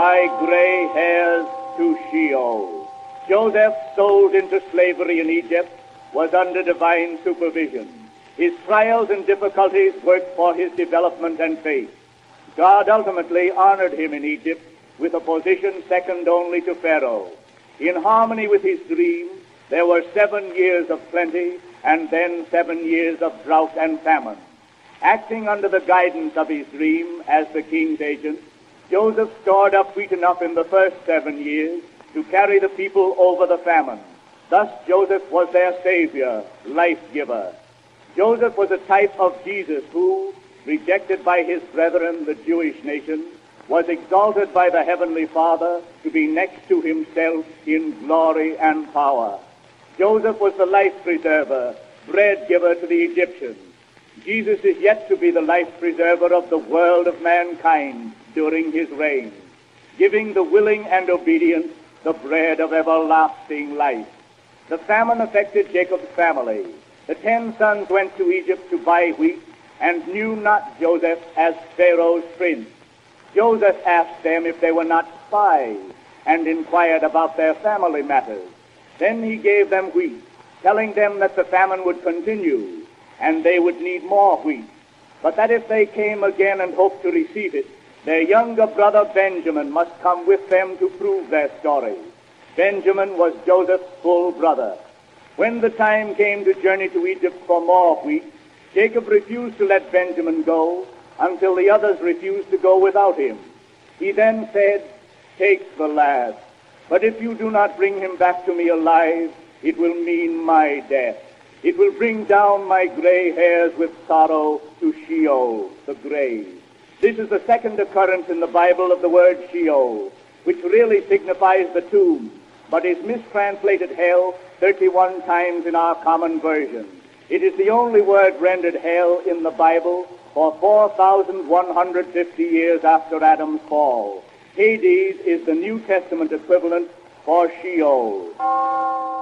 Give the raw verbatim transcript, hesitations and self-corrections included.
my gray hairs to Sheol. Joseph, sold into slavery in Egypt, was under divine supervision. His trials and difficulties worked for his development and faith. God ultimately honored him in Egypt with a position second only to Pharaoh. In harmony with his dream, there were seven years of plenty and then seven years of drought and famine. Acting under the guidance of his dream as the king's agent, Joseph stored up wheat enough in the first seven years to carry the people over the famine. Thus Joseph was their savior, life-giver. Joseph was a type of Jesus who, rejected by his brethren, the Jewish nation, was exalted by the Heavenly Father to be next to himself in glory and power. Joseph was the life-preserver, bread-giver to the Egyptians. Jesus is yet to be the life-preserver of the world of mankind during his reign, giving the willing and obedient the bread of everlasting life. The famine affected Jacob's family. The ten sons went to Egypt to buy wheat and knew not Joseph as Pharaoh's prince. Joseph asked them if they were not spies and inquired about their family matters. Then he gave them wheat, telling them that the famine would continue and they would need more wheat, but that if they came again and hoped to receive it, their younger brother Benjamin must come with them to prove their story. Benjamin was Joseph's full brother. When the time came to journey to Egypt for more wheat, Jacob refused to let Benjamin go until the others refused to go without him. He then said, "Take the lad, but if you do not bring him back to me alive, it will mean my death. It will bring down my gray hairs with sorrow to Sheol, the grave." This is the second occurrence in the Bible of the word Sheol, which really signifies the tomb, but is mistranslated hell thirty-one times in our common version. It is the only word rendered hell in the Bible for four thousand one hundred fifty years after Adam's fall. Hades is the New Testament equivalent for Sheol.